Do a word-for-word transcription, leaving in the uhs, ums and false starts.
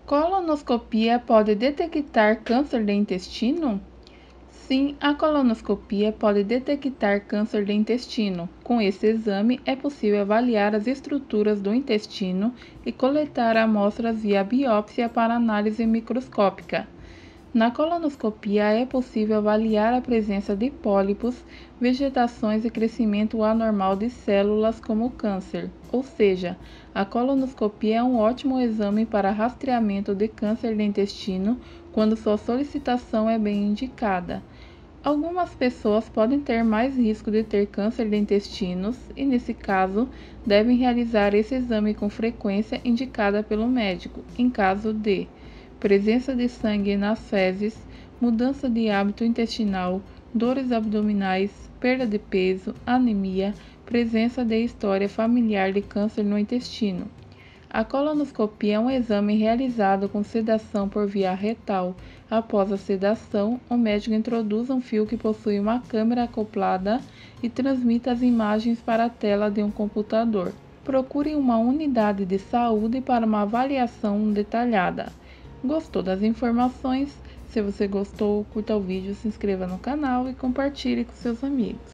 Colonoscopia pode detectar câncer de intestino? Sim, a colonoscopia pode detectar câncer de intestino. Com esse exame, é possível avaliar as estruturas do intestino e coletar amostras via biópsia para análise microscópica. Na colonoscopia, é possível avaliar a presença de pólipos, vegetações e crescimento anormal de células como câncer. Ou seja, a colonoscopia é um ótimo exame para rastreamento de câncer de intestino quando sua solicitação é bem indicada. Algumas pessoas podem ter mais risco de ter câncer de intestinos e, nesse caso, devem realizar esse exame com frequência indicada pelo médico, em caso de presença de sangue nas fezes, mudança de hábito intestinal, dores abdominais, perda de peso, anemia, presença de história familiar de câncer no intestino. A colonoscopia é um exame realizado com sedação por via retal. Após a sedação, o médico introduz um fio que possui uma câmera acoplada e transmite as imagens para a tela de um computador. Procure uma unidade de saúde para uma avaliação detalhada. Gostou das informações? Se você gostou, curta o vídeo, se inscreva no canal e compartilhe com seus amigos.